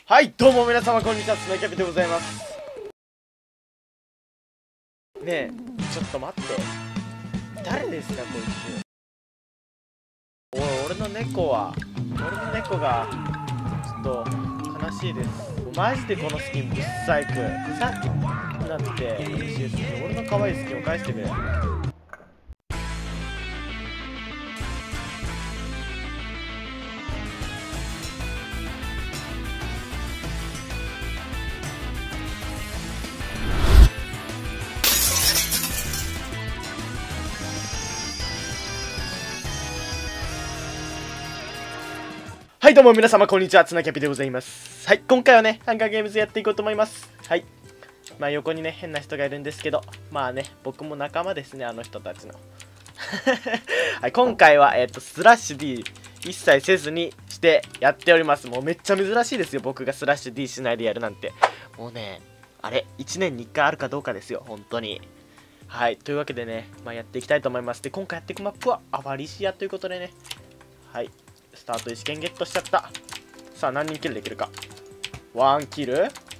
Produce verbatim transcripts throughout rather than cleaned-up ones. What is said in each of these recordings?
はい、どうも皆様こんにちは、つなキャピでございます。ねえ、ちょっと待って。誰ですか、こいつ。おい、俺の猫は、俺の猫が、ちょっと、悲しいです。マジでこのスキン、ぶっさいく。さっきなって、嬉しいですけど、俺の可愛いスキンを返してくれ。はい、どうも皆様こんにちは、つなキャピでございます。はい、今回はね、ハンガーゲームズやっていこうと思います。はい。まあ横にね、変な人がいるんですけど、まあね、僕も仲間ですね、あの人たちの。はい、今回は、えっと、スラッシュ D 一切せずにしてやっております。もうめっちゃ珍しいですよ、僕がスラッシュ D しないでやるなんて。もうね、あれ、いちねんにいっかいあるかどうかですよ、本当に。はい、というわけでね、まあやっていきたいと思います。で、今回やっていくマップはアバリシアということでね、はい。スタート一試験ゲットしちゃった。さあ何人キルできるか。ワンキル。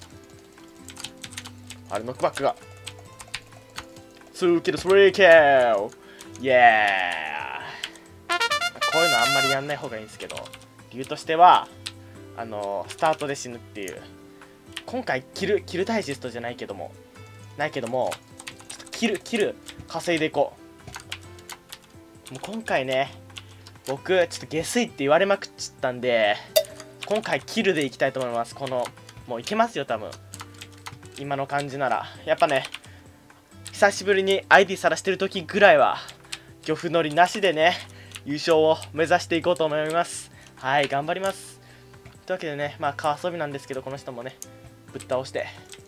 あれノックバックがツーキルスリーキル。イエーイ。こういうのあんまりやんない方がいいんですけど、理由としてはあのー、スタートで死ぬっていう。今回キルキルダイジェストじゃないけどもないけどもちょっとキルキル稼いでいこう。もう今回ね、僕ちょっと下水って言われまくっちゃったんで、今回キルでいきたいと思います。このもういけますよ多分、今の感じなら。やっぱね、久しぶりに アイディー さらしてる時ぐらいは漁夫乗りなしでね、優勝を目指していこうと思います。はい、頑張ります。というわけでね、まあ川遊びなんですけど、この人もねぶっ倒して、よ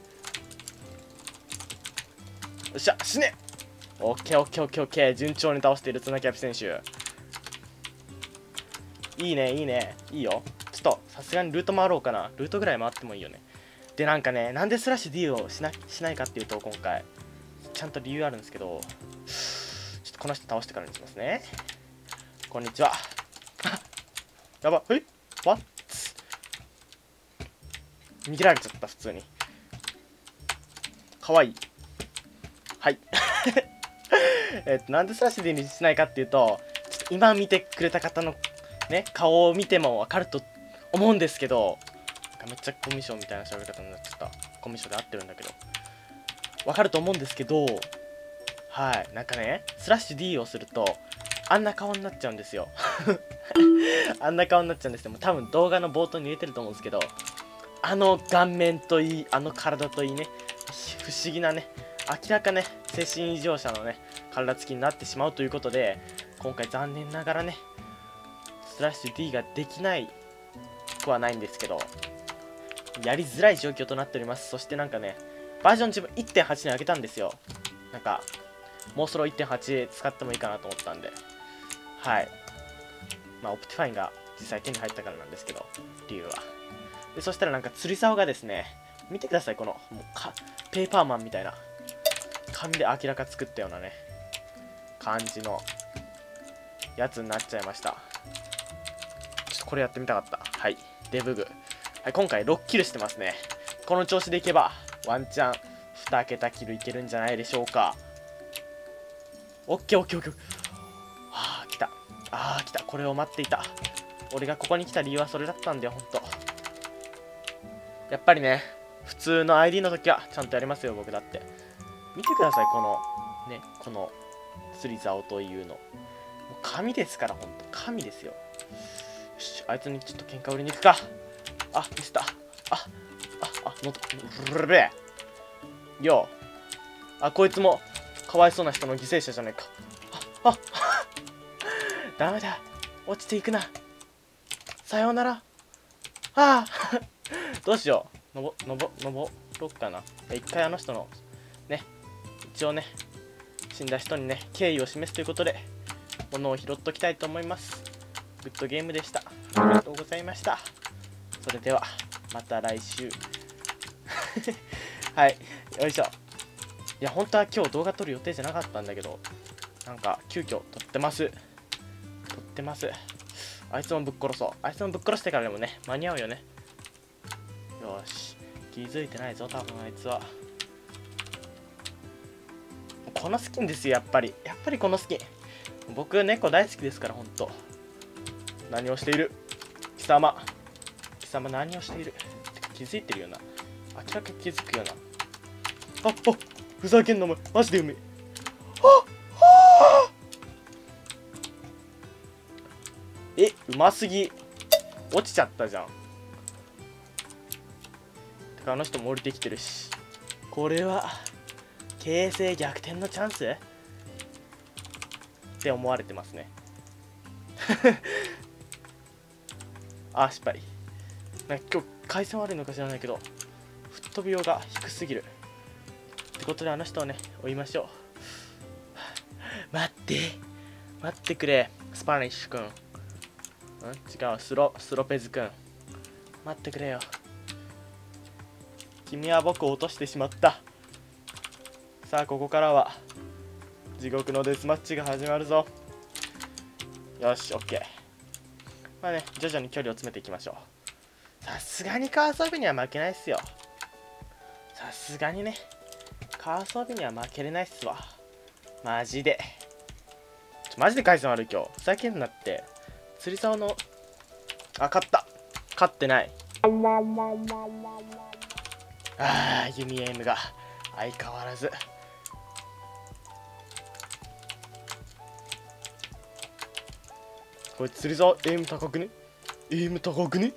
っしゃ死ね。オッケーオッケーオッケーオッケー。順調に倒しているツナキャピ選手。いいねいいね、いいよ。ちょっとさすがにルート回ろうかな。ルートぐらい回ってもいいよね。でなんかね、なんでスラッシュ D をしなしないかっていうと、今回ちゃんと理由あるんですけど、ちょっとこの人倒してからにしますね。こんにちは。やば、えわっ逃げられちゃった。普通にかわいい。はいえっとなんでスラッシュ D にしないかっていうと、ちょっと今見てくれた方のね、顔を見ても分かると思うんですけど、めっちゃコミュ障みたいな喋り方になっちゃった。コミュ障で合ってるんだけど分かると思うんですけど、はい、なんかね、スラッシュ D をするとあんな顔になっちゃうんですよあんな顔になっちゃうんですよ。もう多分動画の冒頭に入れてると思うんですけど、あの顔面といい、あの体といいね、不思議なね、明らかね、精神異常者のね体つきになってしまうということで、今回残念ながらねスラッシュ D ができないくはないんですけど、やりづらい状況となっております。そしてなんかね、バージョン自分 いってんはち に上げたんですよ。なんかもうそろ いってんはち 使ってもいいかなと思ったんで、はい。まあオプティファインが実際手に入ったからなんですけど、理由は。でそしたらなんか釣り竿がですね、見てください、このもうかペーパーマンみたいな紙で明らか作ったようなね感じのやつになっちゃいました。ちょっとこれやってみたかった。はい、デブグ。はい、今回ろっキルしてますね。この調子でいけばワンチャンにけたキルいけるんじゃないでしょうか。オッケーオッケーオッケー。はあ来た。ああ来た。これを待っていた。俺がここに来た理由はそれだったんだよ、ほんと。やっぱりね、普通の アイディー の時はちゃんとやりますよ、僕だって。見てください、このね、この釣り竿というの。もう神ですから、ほんと神ですよ。よし、あいつにちょっと喧嘩売りに行くか。あ、ミスった。あ、あ、あ、のブルベー。よう。あ、こいつもかわいそうな人の犠牲者じゃないか。あ、あ、ダメだ。落ちていくな。さようなら。ああどうしよう。のぼ、のぼ、のぼろっかな。一回あの人の、ね、一応ね、死んだ人にね、敬意を示すということで、物を拾っときたいと思います。グッドゲームでした。ありがとうございました。それでは、また来週。はい、よいしょ。いや、本当は今日動画撮る予定じゃなかったんだけど、なんか、急遽撮ってます。撮ってます。あいつもぶっ殺そう。あいつもぶっ殺してからでもね、間に合うよね。 よし、気づいてないぞ多分あいつは。このスキンですよ、やっぱりやっぱりこのスキン。僕猫大好きですから。ほんと何をしている貴様、貴様何をしている。てか気づいてるよな、明らかに気づくよな。あっあっ、ふざけんなお前、マジでうめえ。あっえ、うますぎ。落ちちゃったじゃん。てかあの人も降りてきてるし、これは形勢逆転のチャンスって思われてますね。あ、失敗。なんか今日回線悪いのか知らないけど、吹っ飛びようが低すぎるってことで、あの人をね追いましょう。待って待ってくれ、スパニッシュ君。ん違う、スロスロペズ君、待ってくれよ。君は僕を落としてしまった。さあここからは地獄のデスマッチが始まるぞ。よし、オッケー。まあね、徐々に距離を詰めていきましょう。さすがにカーソビには負けないっすよ。さすがにね、カーソビには負けれないっすわ。マジでちょマジで回線悪い今日。ふざけんなって。釣り竿の、あ、勝った。勝ってない。ああ、弓エイムが相変わらず。これ釣り竿エイム高くね。エイム高くね。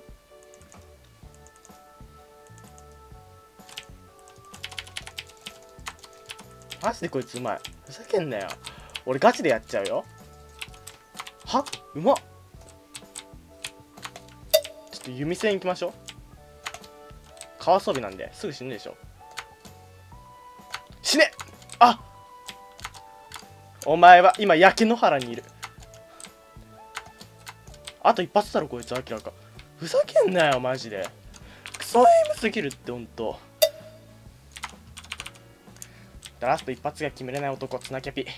マジでこいつうまい。ふざけんなよ。俺ガチでやっちゃうよ。は、うまっ。ちょっと弓線行きましょう。川遊びなんですぐ死ぬでしょ。死ね。あ、お前は今焼け野原にいる。あと一発だろこいつ、明らか。ふざけんなよマジで。クソエイムすぎるってほんと。ラスト一発が決めれない男、ツナキャピ。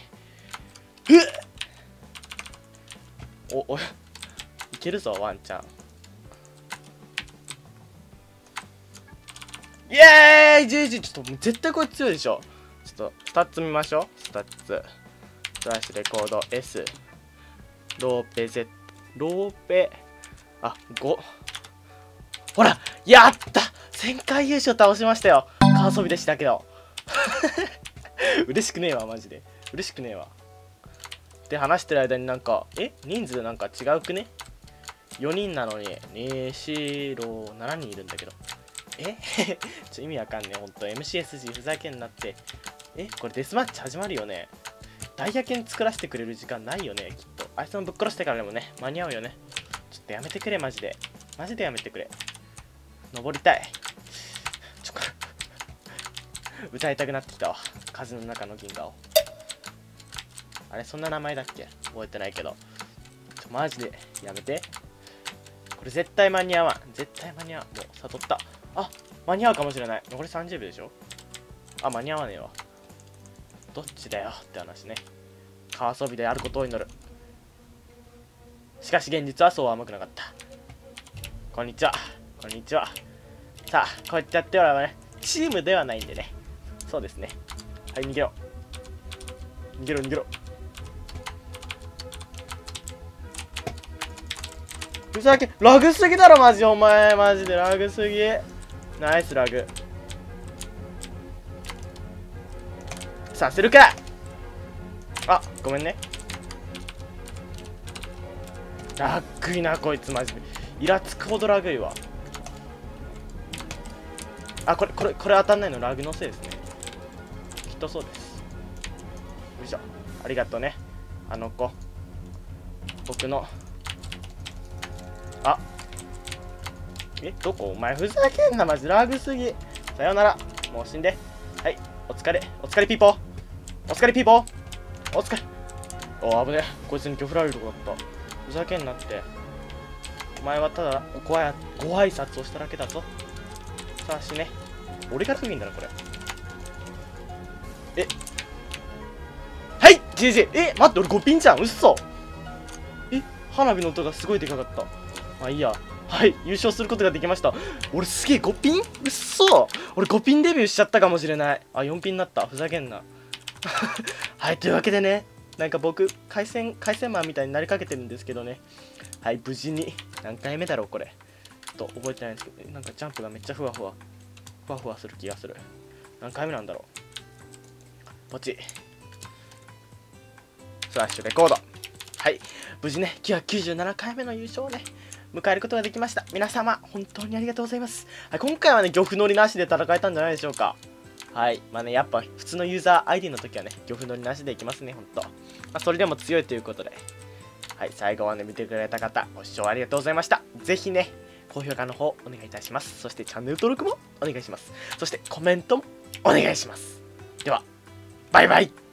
うっおおいけるぞワンちゃん。イエーイ !ジェイジー ちょっと絶対こいつ強いでしょ。ちょっとスタッツ見ましょう。スタッツフラッシュレコード S ローペ Z ローペあご、ほらやった旋回優勝倒しましたよ。カーソビでしたけど嬉しくねえわマジで。嬉しくねえわ。で話してる間になんかえ人数なんか違うくね。よにんなのにに、し、ろ、しちにんいるんだけど、えちょ意味わかんねえほんと。 エムシーエスジー ふざけんなって。えこれデスマッチ始まるよね。ダイヤ剣作らせてくれる時間ないよねきっと。あいつもぶっ殺してからでもね間に合うよね。ちょっとやめてくれマジで。マジでやめてくれ。登りたい。ちょ歌いたくなってきたわ。風の中の銀河を。あれそんな名前だっけ覚えてないけど。ちょマジでやめて。これ絶対間に合わん。絶対間に合わん。もう悟った。あ、間に合うかもしれない。残りさんじゅうびょうでしょ。あ、間に合わねえわ。どっちだよって話ね。川遊びであることを祈る。しかし現実はそう甘くなかった。こんにちは。こんにちは。さあ、こうやってやっておらばね、チームではないんでね。そうですね。はい、逃げろ。逃げろ、逃げろ。ふざけ、ラグすぎだろ、マジ。お前、マジでラグすぎ。ナイスラグ。させるか。あ、ごめんね。ラッグいな、こいつ、マジで。イラつくほどラグいわ。あ、これ、これ、これ当たんないのラグのせいですね。きっとそうです。よいしょ。ありがとうね。あの子。僕の。あ。え、どこお前ふざけんな、マジラグすぎ。さよなら。もう死んで。はい。お疲れ。お疲れピーポー。お疲れピーポー。お疲れ。お、危ねえ。こいつに今日振られるとこだった。ふざけんなって。お前はただご挨ご挨拶をしただけだぞ。さあ死ね。俺が強いんだなこれ。えはい ジェイジェイ。 え待って俺ごピンじゃん。うっそ。え花火の音がすごいでかかった。まあいいや。 はい、優勝することができました。俺すげえごピン、うっそ、俺ごピンデビューしちゃったかもしれない。あ、よんピンになった。ふざけんな。はい、というわけでね、なんか僕回線回線マンみたいになりかけてるんですけどね、はい、無事に何回目だろうこれ、ちょっと覚えてないんですけど、なんかジャンプがめっちゃふわふわふわふわする気がする。何回目なんだろう。ポチスラッシュレコード。はい、無事ねきゅうひゃくきゅうじゅうななかいめの優勝をね迎えることができました。皆様本当にありがとうございます。はい、今回はね漁夫乗りなしで戦えたんじゃないでしょうか。はい、まあね、やっぱ普通のユーザー アイディー の時はね、漁夫乗りなしでいきますね、ほんと。まあ、それでも強いということで、はい、最後まで見てくれた方、ご視聴ありがとうございました。ぜひね、高評価の方、お願いいたします。そしてチャンネル登録もお願いします。そしてコメントもお願いします。では、バイバイ。